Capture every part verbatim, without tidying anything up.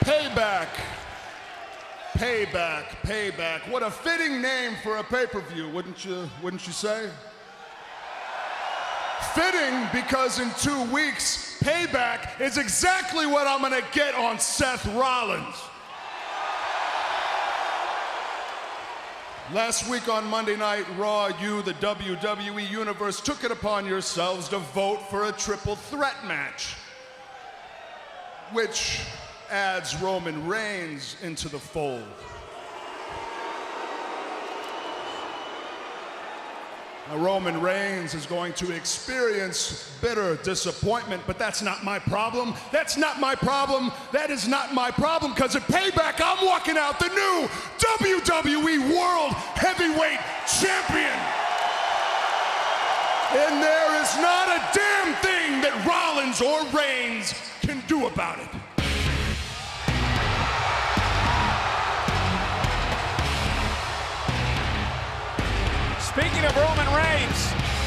Payback. Payback, Payback. What a fitting name for a pay-per-view, wouldn't you, wouldn't you say? Fitting because in two weeks, Payback is exactly what I'm gonna get on Seth Rollins. Last week on Monday Night Raw, you, the W W E Universe, took it upon yourselves to vote for a triple threat match, which adds Roman Reigns into the fold. Now, Roman Reigns is going to experience bitter disappointment, but that's not my problem. That's not my problem. That is not my problem, because at Payback, I'm walking out the new W W E World Heavyweight Champion. And there is not a damn thing that Rollins or Reigns can do about it. Speaking of Roman Reigns,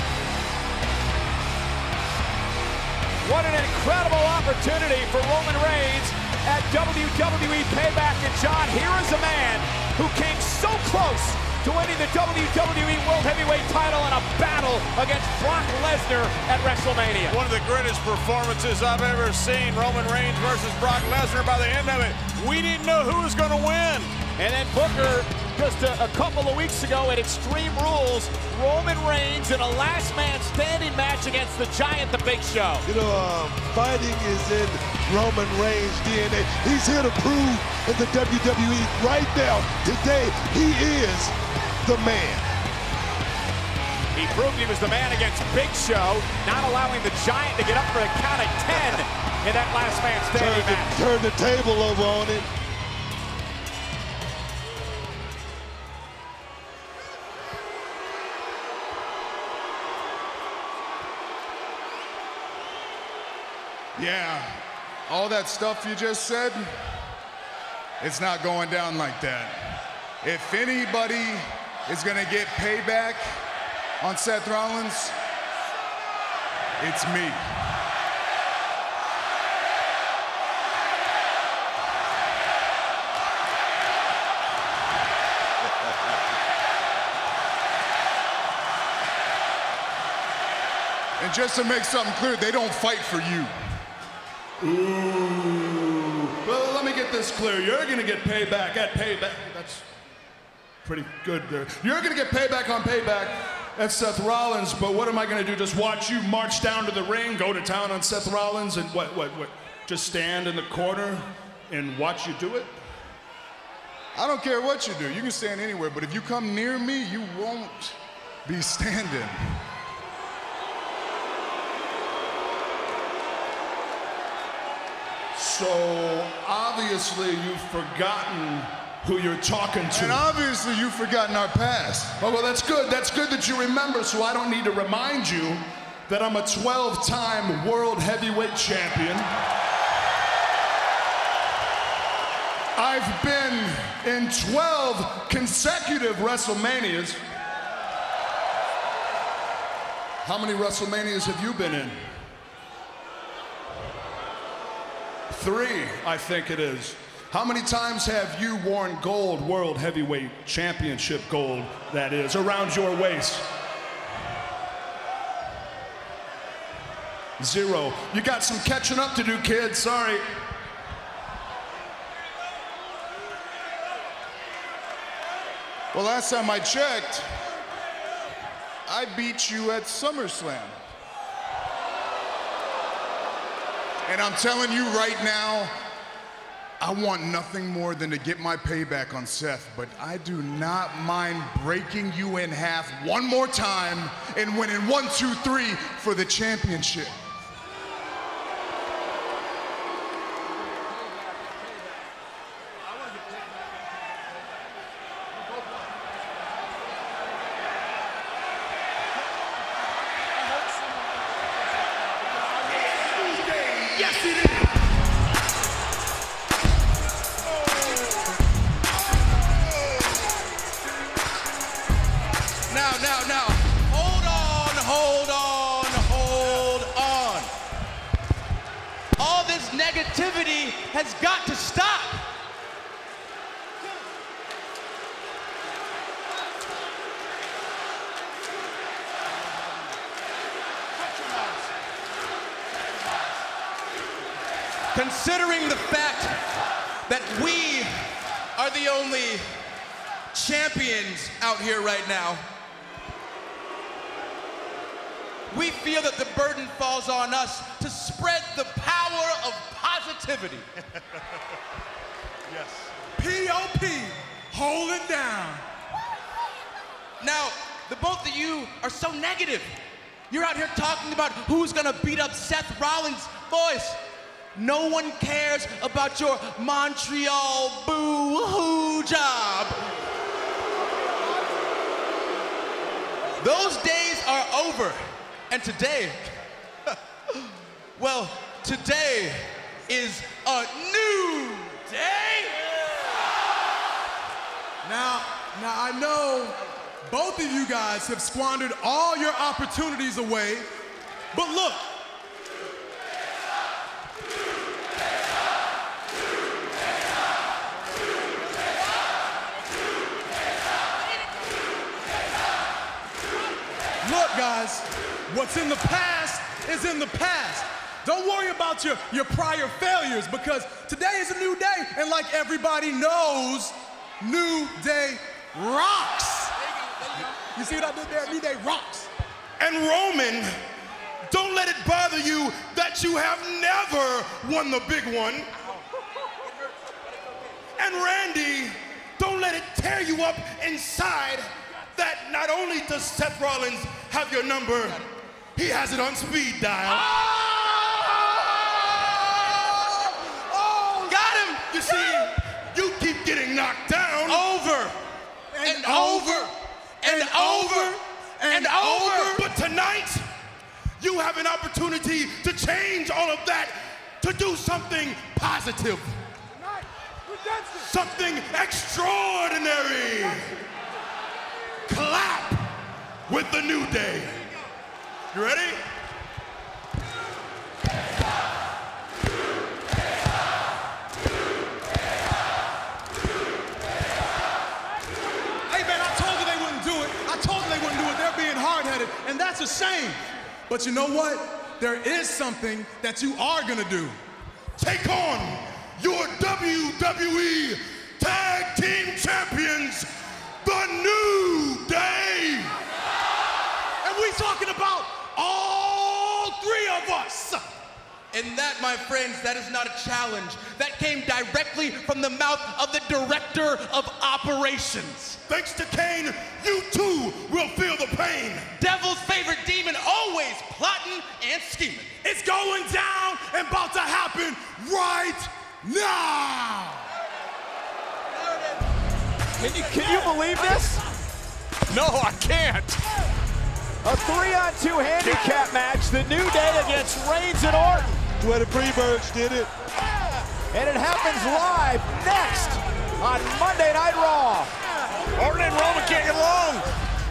what an incredible opportunity for Roman Reigns at W W E Payback. And John, here is a man who came so close to winning the W W E World Heavyweight title in a battle against Brock Lesnar at WrestleMania. One of the greatest performances I've ever seen. Roman Reigns versus Brock Lesnar. By the end of it, we didn't know who was going to win. And then Booker, just a, a couple of weeks ago at Extreme Rules, Roman Reigns in a last man standing match against the Giant, the Big Show. You know, um, fighting is in Roman Reigns' D N A. He's here to prove in the W W E right now, today, he is the man. He proved he was the man against Big Show, not allowing the Giant to get up for a count of ten in that last man standing Turn the, match. turn the table over on him. Yeah, all that stuff you just said, it's not going down like that. If anybody is gonna get payback on Seth Rollins, it's me. And just to make something clear, they don't fight for you. Ooh. Well, let me get this clear. You're gonna get payback at Payback. That's pretty good there. You're gonna get payback on Payback at Seth Rollins, but what am I gonna do? Just watch you march down to the ring, go to town on Seth Rollins, and what, what, what? Just stand in the corner and watch you do it? I don't care what you do. You can stand anywhere, but if you come near me, you won't be standing. So, obviously, you've forgotten who you're talking to. And obviously, you've forgotten our past. Oh, well, that's good. That's good that you remember, so I don't need to remind you that I'm a twelve-time World Heavyweight Champion. I've been in twelve consecutive WrestleManias. How many WrestleManias have you been in? Three, I think it is. How many times have you worn gold, World Heavyweight Championship gold, that is, around your waist? Zero. You got some catching up to do, kid, sorry. Well, last time I checked, I beat you at SummerSlam. And I'm telling you right now, I want nothing more than to get my payback on Seth, but I do not mind breaking you in half one more time and winning one, two, three for the championship. Yes, it is. Now, now, now, hold on, hold on, hold on. negativity has got to stop. Considering the fact that we are the only champions out here right now, we feel that the burden falls on us to spread the power of positivity. Yes. P O P, hold it down. Now, the both of you are so negative. You're out here talking about who's gonna beat up Seth Rollins. Boys, no one cares about your Montreal boo-hoo job. Those days are over. And today, well, today is a new day. Now, now I know both of you guys have squandered all your opportunities away, but look. Look, guys, what's in the past is in the past. Don't worry about your, your prior failures, because today is a new day, and like everybody knows, New Day rocks. You see what I did there? New Day rocks. And Roman, don't let it bother you that you have never won the big one. And Randy, don't let it tear you up inside that not only does Seth Rollins have your number, he has it on speed dial. Oh! Oh! Got him! You see, you keep getting knocked down. Over! And, and over! And, and over! And, and over! over. But tonight, you have an opportunity to change all of that, to do something positive. Something extraordinary. Clap with the New Day. You ready? Hey man, I told you they wouldn't do it. I told you they wouldn't do it. They're being hard-headed, and that's a shame. But you know what? There is something that you are gonna do. Take on your W W E Tag Team Champions, the New Day. And we talking about all three of us. And that, my friends, that is not a challenge. That came directly from the mouth of the Director of Operations. Thanks to Kane, you too will feel the pain. Devil's favorite demon, always plotting and scheming. It's going down and about to happen right now. Can you, can you believe this? No, I can't. A three-on-two handicap match, the New Day against Reigns and Orton. Where the Freebirds did it. And it happens live next on Monday Night Raw. Orton and Roman can't get along.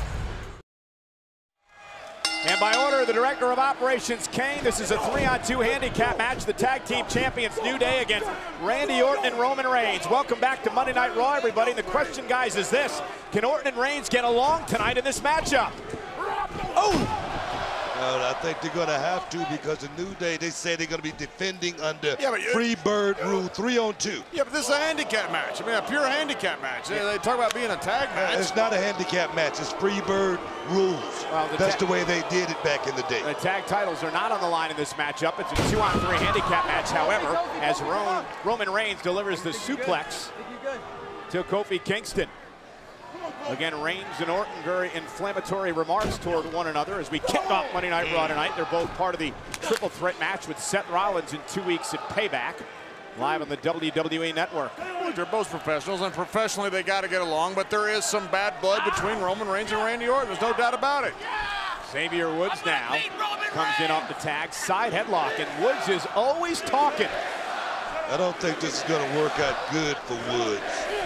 And by order of the Director of Operations, Kane, this is a three-on-two handicap match. The Tag Team Champions New Day against Randy Orton and Roman Reigns. Welcome back to Monday Night Raw, everybody. And the question, guys, is this. Can Orton and Reigns get along tonight in this matchup? Oh! Uh, I think they're going to have to, because the New Day, they say they're going to be defending under Yeah, but, uh, free bird rule, three on two. Yeah, but this is a handicap match. I mean, a pure handicap match. They, they talk about being a tag match. It's not a handicap match. It's free bird rules. Well, the That's ta- the way they did it back in the day. The tag titles are not on the line in this matchup. It's a two-on-three handicap match, however, as Ro Roman Reigns delivers the suplex to Kofi Kingston. Again, Reigns and Orton, very inflammatory remarks toward one another as we kick off Monday Night Raw tonight. They're both part of the triple threat match with Seth Rollins in two weeks at Payback, live on the W W E Network. Look, they're both professionals, and professionally they got to get along, but there is some bad blood between Roman Reigns and Randy Orton. There's no doubt about it. Xavier Woods now comes in off the tag, side headlock, and Woods is always talking. I don't think this is going to work out good for Woods.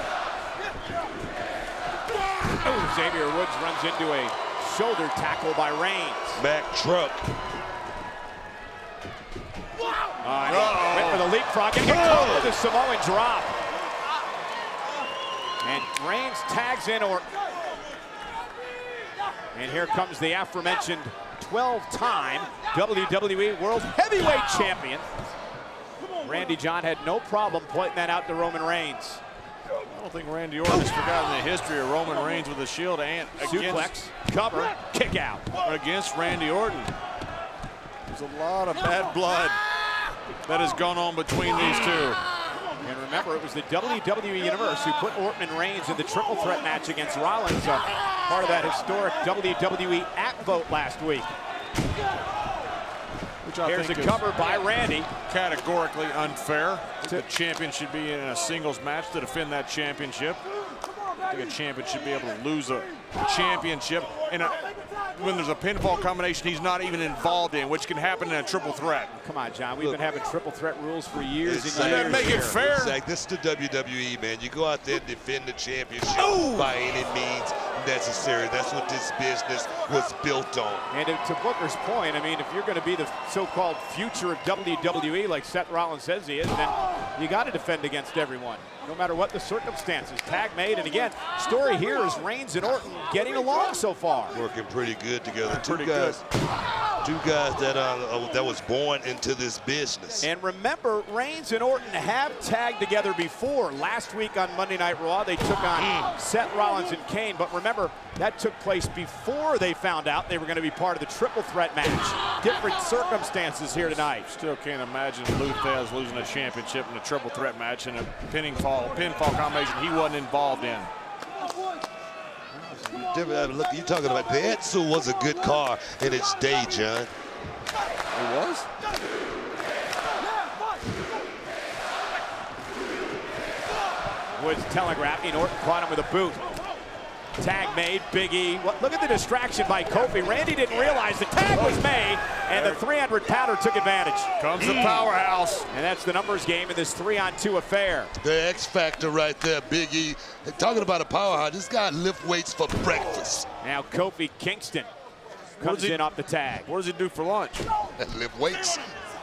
Oh, Xavier Woods runs into a shoulder tackle by Reigns. Mack truck. Uh, went for the the leapfrog and get caught with a Samoan drop. And Reigns tags in Orton. And here comes the aforementioned twelve-time W W E World Heavyweight Champion. Randy John had no problem pointing that out to Roman Reigns. I don't think Randy Orton has forgotten the history of Roman Reigns with the Shield and suplex, cover, kick out against Randy Orton. There's a lot of bad blood that has gone on between these two. And remember, it was the W W E Universe who put Orton and Reigns in the triple threat match against Rollins, uh, part of that historic W W E app vote last week. Which I Here's think a cover by Randy. Categorically unfair. The champion should be in a singles match to defend that championship. I think a champion should be able to lose a championship in a, when there's a pinfall combination he's not even involved in, which can happen in a triple threat. Come on, John. We've Look, been having triple threat rules for years and years. That make it fair. Zach, this is the W W E, man. You go out there and defend the championship Ooh. by any means necessary. That's what this business was built on. And to Booker's point, I mean, if you're going to be the so-called future of W W E, like Seth Rollins says he is, then you got to defend against everyone, no matter what the circumstances. Tag made, and again, story here is Reigns and Orton getting along so far. Working pretty good together. Two pretty guys, good. two guys that uh, that was born into this business. And remember, Reigns and Orton have tagged together before. Last week on Monday Night Raw, they took on mm. Seth Rollins and Kane. But remember, that took place before they found out they were going to be part of the triple threat match. Different circumstances here tonight. Still can't imagine Lou Thesz losing a championship in a triple threat match in a pinning fall, pinfall combination he wasn't involved in. Look, you're talking about the Etsu was a good car in its day, John. It was? Woods telegraphing. Orton caught him with a boot. Tag made, Big E. Look at the distraction by Kofi. Randy didn't realize the tag was made, and the three hundred pounder took advantage. Comes the powerhouse. And that's the numbers game in this three on two affair. The X factor right there, Big E. Talking about a powerhouse, this guy lift weights for breakfast. Now Kofi Kingston comes he, in off the tag. What does he do for lunch? Lift weights.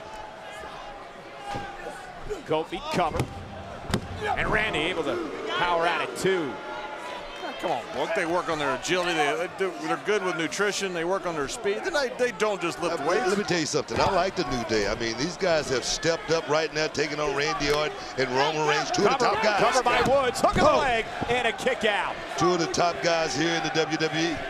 Kofi cover. And Randy able to power out at two. Come on, Book. They work on their agility. They, they do, they're good with nutrition. They work on their speed. They, they don't just lift uh, weights. Let me tell you something. I like the New Day. I mean, these guys have stepped up right now, taking on Randy Orton and Roman Reigns, two cover, of the top guys. Cover by Woods, hook of the leg, and a kick out. Two of the top guys here in the W W E.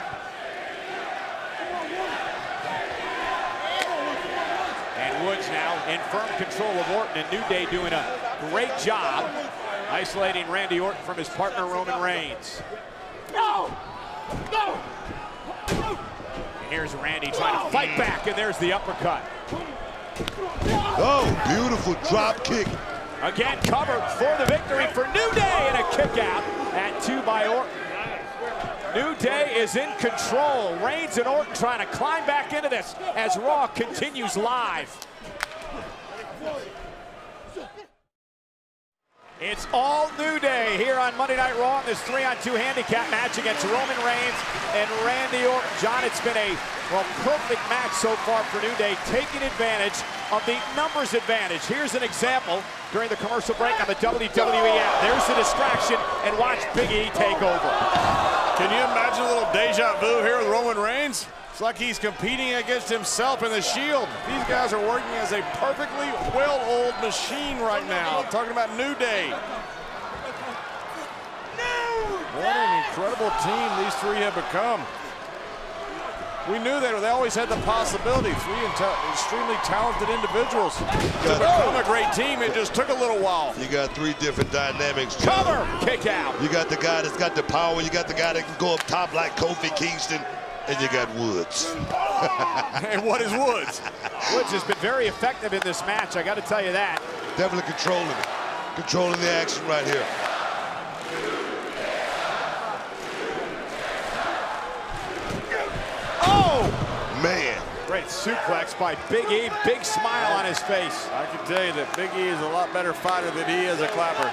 And Woods now in firm control of Orton, and New Day doing a great job isolating Randy Orton from his partner Roman Reigns. No! No! And here's Randy trying to fight back, and there's the uppercut. Oh, beautiful drop kick. Again, covered for the victory for New Day, and a kick out at two by Orton. New Day is in control. Reigns and Orton trying to climb back into this as Raw continues live. It's all New Day here on Monday Night Raw in this three on two handicap match against Roman Reigns and Randy Orton. John, it's been a well, perfect match so far for New Day, taking advantage of the numbers advantage. Here's an example during the commercial break on the W W E app. There's the distraction, and watch Big E take over. Can you imagine a little deja vu here with Roman Reigns? It's like he's competing against himself in the Shield. These guys are working as a perfectly well-oiled machine right now. I'm talking about New Day. What an incredible team these three have become. We knew that they always had the possibility. Three extremely talented individuals to become a great team. It just took a little while. You got three different dynamics. Cover, kick out. You got the guy that's got the power. You got the guy that can go up top like Kofi Kingston. And you got Woods. And what is Woods? Woods has been very effective in this match, I got to tell you that. Definitely controlling it. Controlling the action right here. Oh! Man. Great suplex by Big E. Big smile on his face. I can tell you that Big E is a lot better fighter than he is a clapper.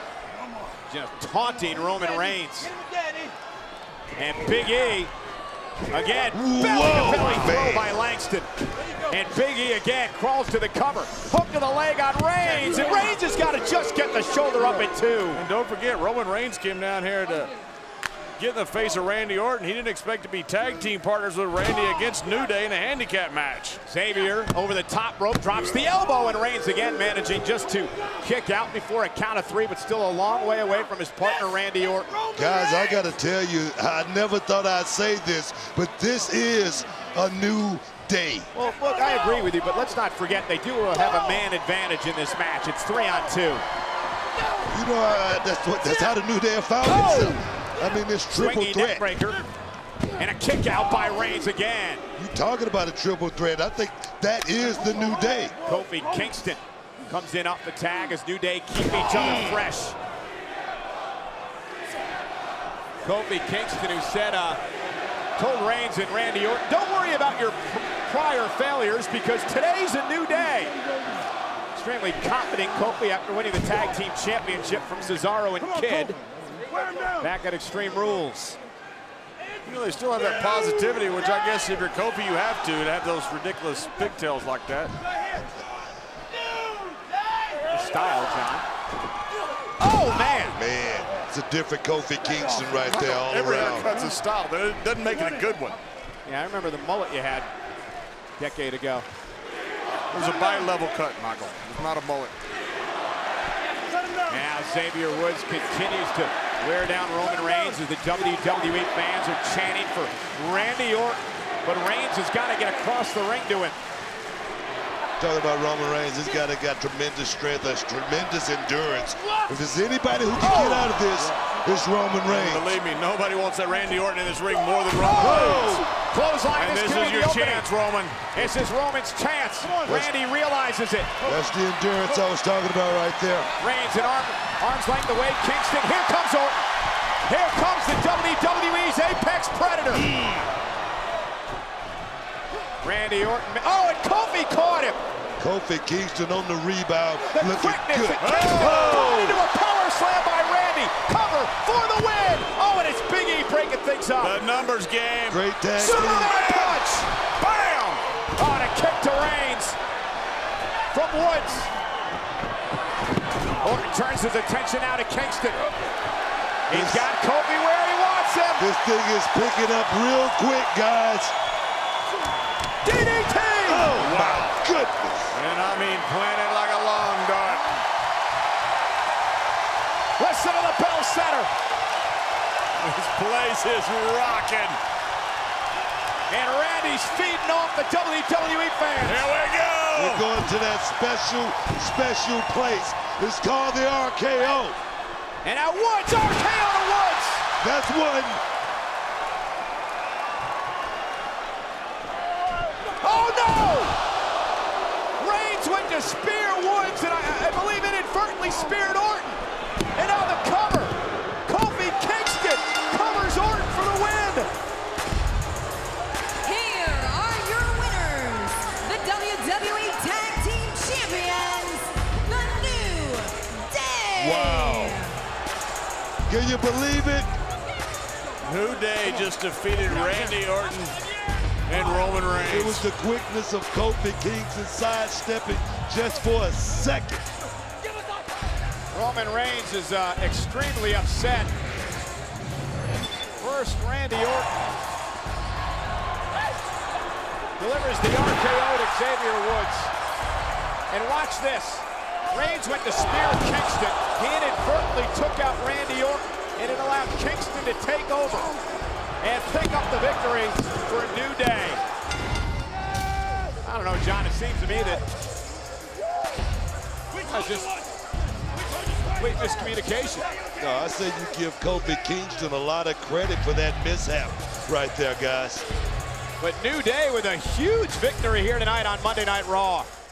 Just taunting Roman Reigns. And Big E Again, Whoa, belly-to-belly throw man. by Langston. And Big E again crawls to the cover. Hook to the leg on Reigns, and Reigns has got to just get the shoulder up at two. And don't forget, Roman Reigns came down here to get in the face of Randy Orton. He didn't expect to be tag team partners with Randy against New Day in a handicap match. Xavier over the top rope, drops the elbow, and Reigns again managing just to kick out before a count of three, but still a long way away from his partner, Randy Orton. Guys, I got to tell you, I never thought I'd say this, but this is a new day. Well, look, I agree with you, but let's not forget they do have a man advantage in this match. It's three on two. You know, uh, that's what that's how the New Day have found Oh! itself. I mean, this triple Swinging threat. neckbreaker, and a kick out by Reigns again. You talking about a triple threat? I think that is the New Day. Kofi Kingston comes in off the tag as New Day keep each other fresh. Kofi Kingston, who said, uh, told Reigns and Randy Orton, don't worry about your prior failures because today's a new day. Extremely confident Kofi after winning the tag team championship from Cesaro and Kidd back at Extreme Rules. You know, they still have that positivity, which I guess if you're Kofi, you have to, to have those ridiculous pigtails like that. Style, John. Oh, man. Man, it's a different Kofi Kingston right there all Every around. haircut's a style, but it doesn't make it a good one. Yeah, I remember the mullet you had a decade ago. It was a bi-level cut, Michael. It's not a mullet. Now Xavier Woods continues to wear down Roman Reigns as the W W E fans are chanting for Randy Orton. But Reigns has got to get across the ring to him. Talking about Roman Reigns, this guy that got tremendous strength, has tremendous endurance. If there's anybody who can get out of this, it's Roman Reigns. Believe me, nobody wants that Randy Orton in this ring more than Roman Reigns. Clothesline, And this could is be your the opening. chance, Roman. This is Roman's chance. Randy realizes it. That's the endurance I was talking about right there. Reigns an arm, arm's length away. Kingston, here comes Orton. Here comes the W W E's Apex Predator. Randy Orton, oh, and Kofi caught him. Kofi Kingston on the rebound, The looking quickness good. of Kingston thrown into a power slam by Randy. Cover for the win. Oh, and it's Big E breaking things up. The numbers game. Great tag team. Superman punch. Bam. Oh, and a kick to Reigns from Woods. Orton turns his attention now to Kingston. He's This- got Kofi where he wants him. This thing is picking up real quick, guys. D D T. Oh, my goodness. And I mean planted like a long dart. Listen to the Bell Center. This place is rocking. And Randy's feeding off the W W E fans. Here we go. We're going to that special, special place. It's called the R K O. And now Woods, R K O to Woods. That's one. Oh no! Reigns went to spear Woods, and I, I believe inadvertently speared Orton. And now the cover. Kofi Kingston covers Orton for the win. Here are your winners, the W W E Tag Team Champions, the New Day. Wow. Can you believe it? New Day just defeated Randy Orton and Roman Reigns. It was the quickness of Kofi Kingston sidestepping just for a second. Roman Reigns is uh, extremely upset. First, Randy Orton delivers the R K O to Xavier Woods. And watch this. Reigns went to spear Kingston. He inadvertently took out Randy Orton, and it allowed Kingston to take over and pick up the victory for a New Day. I don't know, John, it seems to me that that's just complete miscommunication. No, I say you give Kofi Kingston a lot of credit for that mishap right there, guys. But New Day with a huge victory here tonight on Monday Night Raw.